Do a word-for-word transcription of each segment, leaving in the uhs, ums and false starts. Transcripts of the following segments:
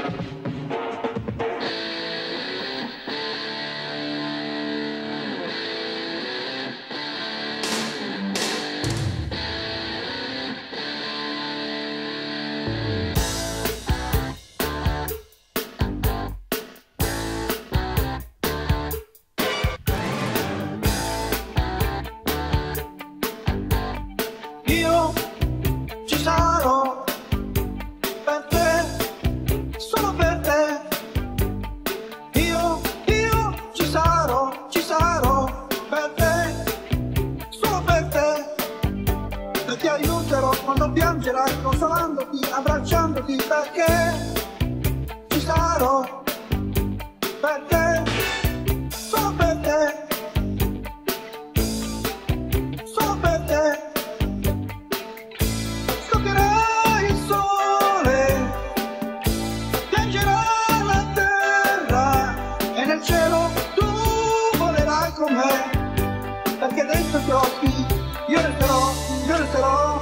Io ci sarò per te, solo per te. Io, io ci sarò, ci sarò per te, solo per te. E ti aiuterò quando piangerai, consolandoti, abbracciandoti, perché ci sarò per te, solo per te. Perché dentro i tuoi occhi io resterò, io resterò.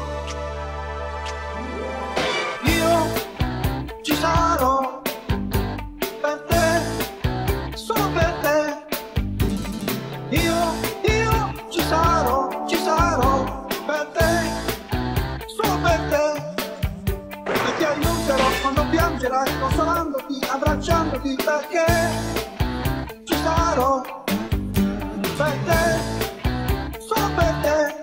Io ci sarò per te, solo per te. Io, io ci sarò, ci sarò per te, solo per te. E ti aiuterò quando piangerai, consolandoti, abbracciandoti, perché ci sarò per te, solo per te,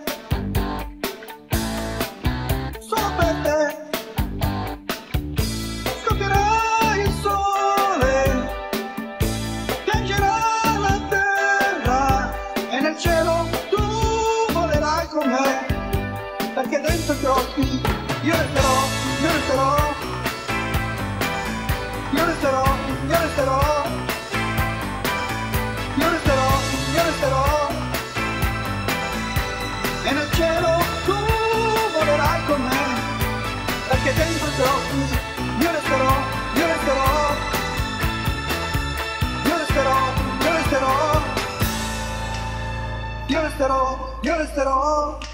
solo per te. Scoppierà il sole, piangerà la terra e nel cielo tu volerai con me, perché dentro i tuoi occhi io resterò, io resterò, io resterò, io resterò. Io resterò, io resterò, e nel cielo tu volerai con me, perché dentro i tuoi occhi io resterò, io resterò, io resterò, io resterò, io resterò, io resterò.